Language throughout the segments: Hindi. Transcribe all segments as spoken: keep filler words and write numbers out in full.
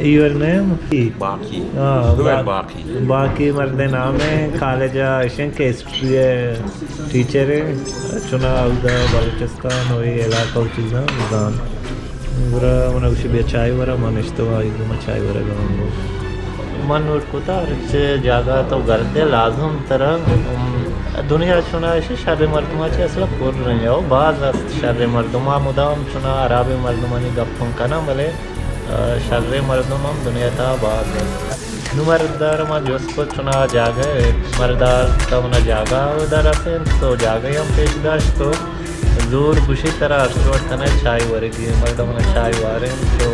Your name? Baki. Ah, Duet ba Baki. Baki मर्दे नाम है college आशें के history teacher है चुना उदा बलूचिस्तान वही इलाका उचिज़ा उदान वरा मना कुछ बेचाई वरा मानिश्तवा इधर मचाई वरा गाँव मन उठ कुता रिच जागा तो गर्दे लाज़म तरह दुनिया चुना ऐसे शर्रे मर्दमाची असला कोर रहे हो बाज़ शर्रे मर्दमा मुदाम चुना अराबी मर्दमानी गप्पों का ना मले शर्रे मर्दमा दुनिया ता बाज़ नुमरदार मा जोस्को चुना जागा मर्दार तब ना जागा उधर से तो जागा हम पेशदाश तो जोर खुशी तरह अर्सोट तने चाय वरेगी मर्दम ना चाय वारे तो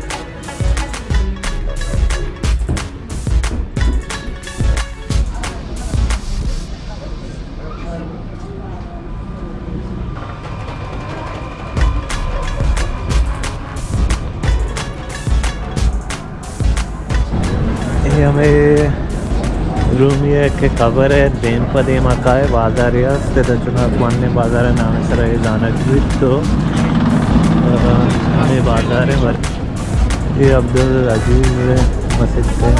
हमें रूमिया के कवर है देन पदे मका है बाजार या स्थित चुना मान्य बाजार है नाम से रहे जाना तो हमें बाजार है ये अब्दुल अजीज मस्जिद से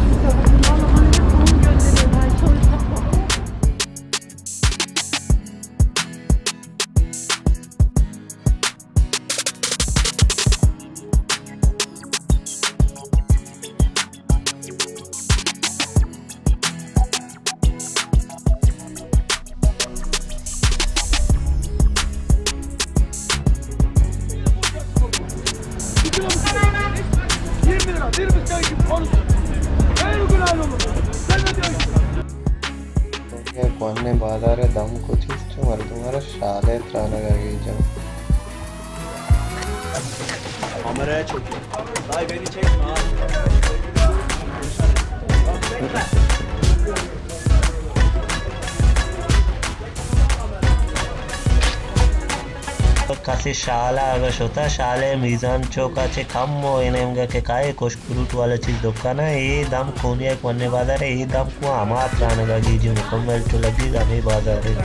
कोन्ने बाजार है दम कुछ जो मर तुम्हारा शाले त्राना गई जब हमारे छोटे भाई बेनी चेक कासे शाला अगर होता शाले मीज़ान चौका चे कम हो इन्हें के काये कुछ फ्रूट वाला चीज़ दुकान है ये दाम कोनिया एक वन्य बाजार है ये दाम को आमात राने का कीजिए मुकम्मल तो लगी दामी बाजार है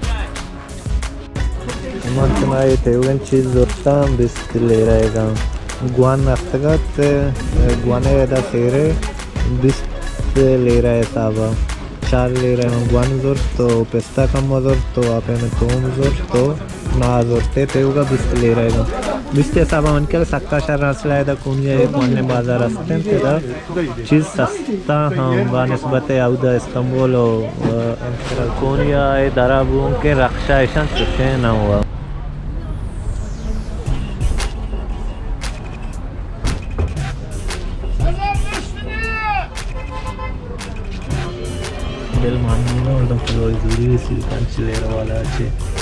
मन तुम्हारे तेवगन चीज़ दोस्ता बिस्क ले रहेगा गुआन नस्तगत गुआने दा सेरे बिस्क ले रहा है साबा चार ले रहे हैं गुआन जोर तो पिस्ता कम जोर तो आप में तोम जोर तो ना जोरते तेवगा बिस्क ले रहेगा बिस्के साबा मन के सक्का शहर असला है दा कोनिया एक वन्य बाजार असते हैं तेरा चीज़ सस्ता हाँ बानिस्बत आउदा इस्तांबुल और कोनिया ये दराबों के रक्षा ऐसा सुचे ना हुआ दिल मानने ना और दम फलोई दूरी सी कंचले वाला अच्छे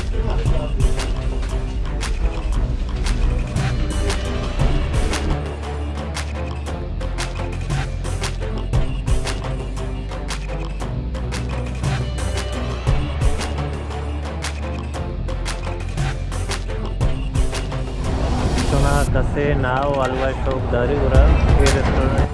चुना कसे नाव अलवा चौक दारी उरा ये रेस्टोरेंट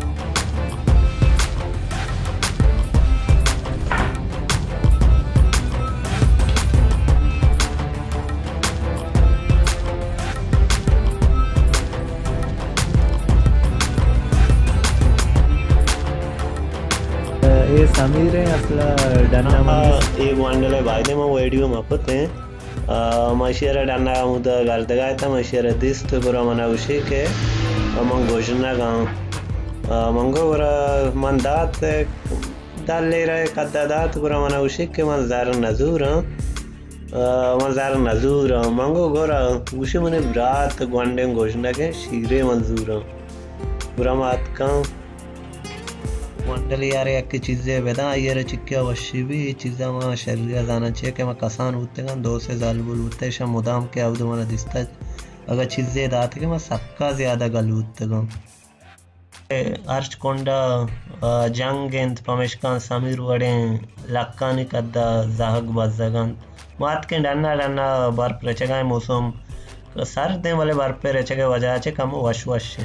ये समीर है असला डन्ना ये वांडले बायदे में वीडियो मापते हैं माशिरा डन्ना मुदा गालते गए था माशिरा दिस तो बुरा मना उसी के मंग घोषणा गाँव मंगो बुरा मन दात दाल ले रहे कद्दा दात बुरा मना उसी के मंजार नजूर मंजार नजूर मंगो गोरा उसी मने रात गुंडे घोषणा के शीरे मंजूर बुरा मात का मंडली यार एक चीज़ें बेदा ये चिक्किया वशी भी चीज़ा वहाँ शरीर जाना चाहिए कि मैं कसान होते हैं दो से जालबुल होते हैं मुदाम के अब तुम्हारा दिस्ता अगर चीज़ें दाते कि मैं सक्का ज़्यादा गल होते हैं अर्च कोंडा जंगेंद पमेशकान समीर वड़े लक्कानी कद्दा जाहग बज़गन मात के डन्ना डन्ना बर्फ रचेगा मौसम सर्द वाले बर्फ पे रचेगा वजह से कम वश वश है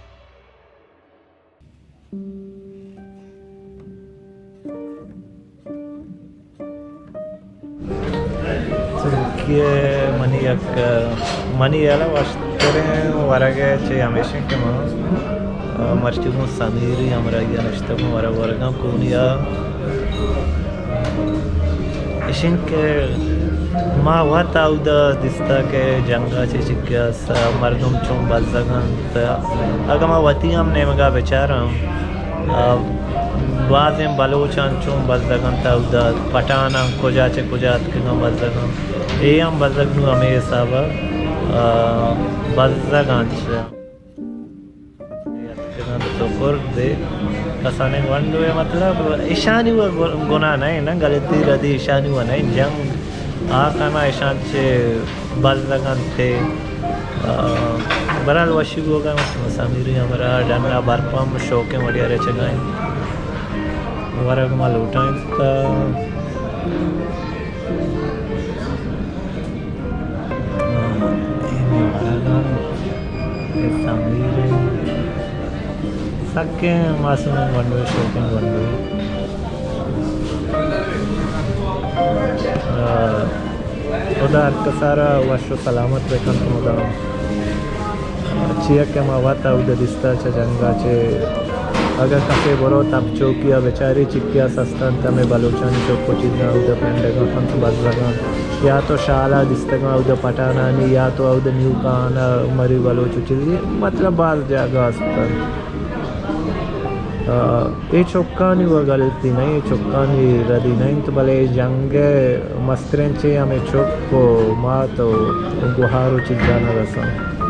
ये मनी एक मनी याला वास्ते वरगे चे हमेशा के मां marcimu samiri amraya nashtamu wara wargam Konya ishin ke ma wata uda dista ke janga che chikkas mardum chum bazzagan agama watiyam nemaga becharam बाज़ें बलोचन चुम बज़गन ताउदा पटाना कोजा चे कोजात के गम बज़गन ए हम बज़गनु हमें सब बज़गन चे के गम तो कर दे कसाने वंडो है मतलब ईशानी वो गुना नहीं ना गलती रदी ईशानी वो नहीं जंग आ करना ईशान चे बज़गन थे बराल वशी गोगा मसामिरी हमारा डंडा बरपम शौके मरिया रे चगाएं warag malutan ta ini waragan samire sakke masum vandu shopping vandu oda kasara washu salamat bekan moda chiya ke ma wata uda dista cha janga che अगर कसे बरो तब चौकिया बेचारी चिक्किया सस्तन तमें बलोचानी चौको चीज़ा उधर पेंडेगा फंस बज़लगा या तो शाला दिस्तगा उधर पटाना नहीं या तो उधर न्यू काना मरी बलोचो चिल्ली मतलब बाल जागा अस्तन ये चौका नहीं वो गलती नहीं चौका नहीं रदी नहीं तो भले जंगे मस्तरेंचे हमें चौको माँ तो गुहारो चीज़ा न रसा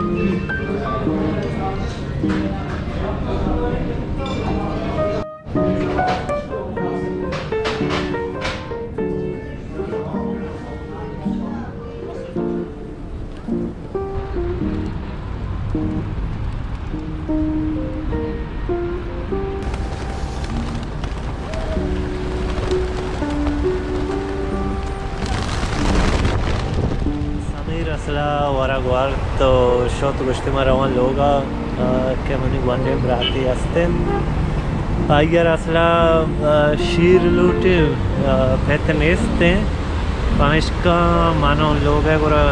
वरागवार तो शोत गुश्ती मरवान लोगा के मनी वनडे ब्राती अस्तेन आयर असला शीर लूटे पैते मेस्ते पांच का मानो लोग है गोरा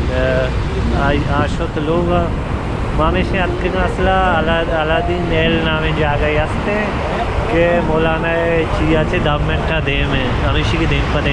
आशोत लोगा मामेशे अत्के का असला अलादीन नेल नामे जागा यास्ते के मौलाना चिया चे दाम मेंटा दे में हमेशा की देम पदे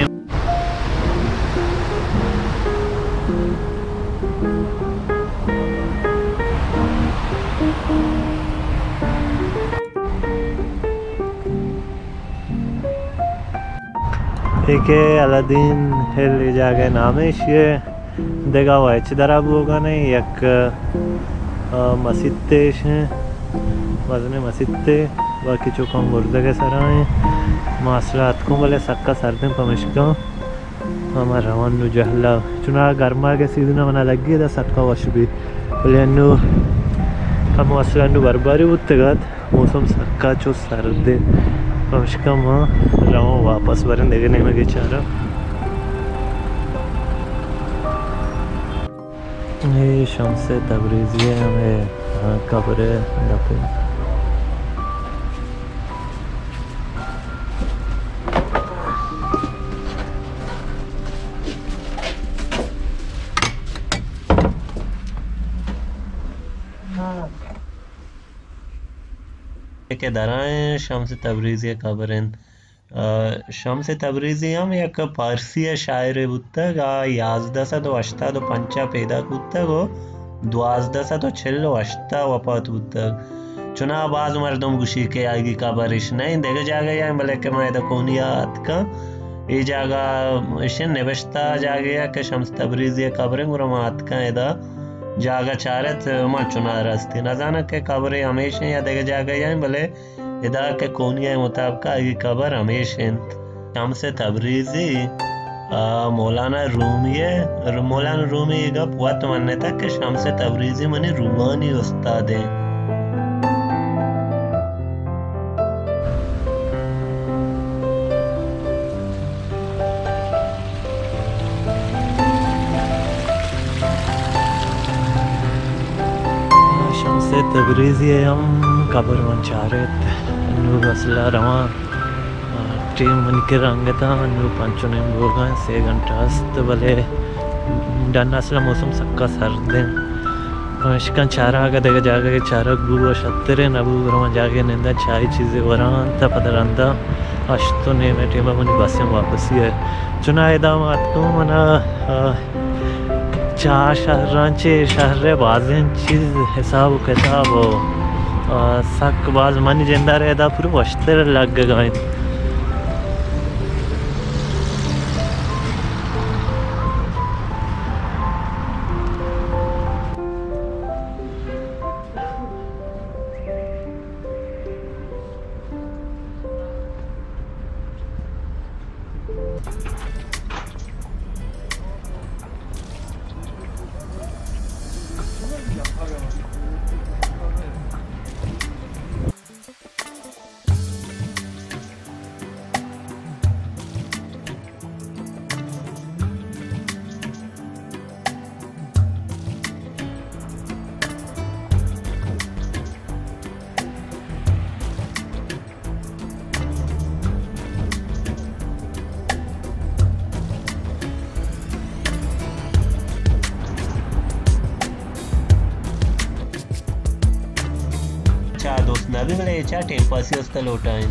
एक अलादीन हिल ले जाके नामेश ये देगा हुआ है चिदराब होगा नहीं एक मस्जिदेश हैं वज़ने मस्जिदे बाकी चुका मुर्दे के सराय मासलात को बोले सक्का सरदे पमिशका हमारा रवान नु जहला चुना गर्मा के सीजन मना लगी था सक्का वशबी बोले नु हम असला नु बरबारी उत्तगत मौसम सक्का चो सरदे पमिशका माँ रहो वापस बरन देखने में बेचारा ये शम्स तबरीज़ी हमें कब्र दफे के दराएं शम्स तबरीज़ी कब्रें शम्स तबरीज़ी हम एक फारसी शायर बुत्तग याज़दा सा तो अश्ता तो पंचा पैदा बुत्तग द्वाज़दा सा तो छिल्लो अश्ता वफात बुत्तग चुना बाज मर्दम गुशी के आगे कब्रिश नहीं देखे जागा या भले के मैं तो कोनियात का ये जागा इसे निवश्ता जागे के शम्स तबरीज़ी कब्रें गुरमात का इदा जागा चारत मां चुना रास्ते न जाना के कब्रें हमेशा या देखे जागा या भले इदा के कोनिया मुताबिक आगे कब्र हमेशा शम्स तबरीज़ी मौलाना रूमी है मौलाना रूमी का वक्त मानने तक के शम्स तबरीज़ी मने रूमानी उस्ताद है तबरीज़ी हम कब्र मंचारत नु असला रवा टीम मन के रंग था नु पंचने बोगा से घंटा अस्त भले डन असला मौसम सक्का सर्द शिकन चारा का देगा जाके चारा गुवा शत्तरे नबू रमा जाके निंदा चाय चीज़ें वरान तब पदरंदा अश्तो ने मैं टेबा मनी बस में वापसी है चुनाव दामाद को मना चार शहरांचे शहर बाज़ें चीज़ हिसाब किताब सक बाज मन जिंदा रहता पूरे वश्तर लग गए दोस्त नवी मिले चा टेम्पासी उसका लोटा है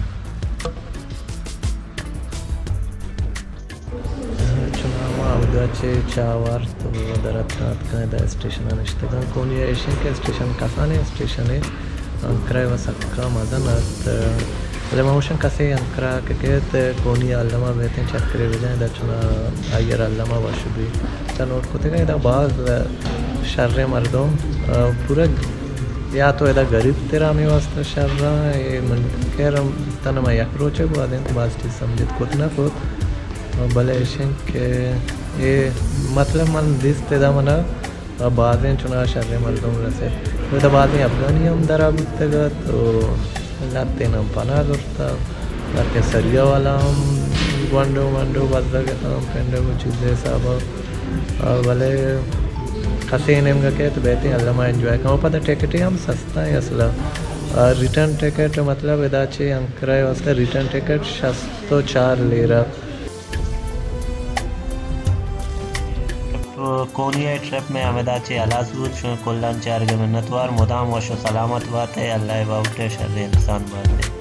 चुनाव आवगाचे चावार तो दरत रात का दा स्टेशन अनिश्चित कोनिया एशियन के स्टेशन कसाने स्टेशन है अंकरा वसक्का मदनत लमाउशन कसे अंकरा के कहते कोनिया अल्लामा बेते चक्रे वजह दा चुना आयर अल्लामा वशबी चनोट कोते का दा बाज शर्रे मर्दों पूरा या तो इधर गरीब तेरा में वास्ते शर रहा है मन कह रहा तना मैं अप्रोच है वो आदमी तो बात चीज़ समझे कुछ ना कुछ भले ऐसे के ये मतलब मन दिस तेरा मना बातें चुना शर्रे मर्दों रसे वो तो बातें अफगानी हम दरा बितगा तो लाते ना पना करता लाते सरिया वाला हम वंडो वंडो बदला के हम पेंडे को चीज़ें सब भले कसे नेम का क्या तो बेहते अल्लामा एंजॉय कहाँ पता टिकट हम सस्ता है असला रिटर्न टिकट मतलब इदाचे अंकरा है उसका रिटर्न टिकट शस्तो चार लिरा कोनिया ट्रिप में हमें दाचे अलासूद कोल्लान चार के मिन्नतवार मुदाम वशो सलामत बात है अल्लाह बाउटे शर्रे इंसान बात है।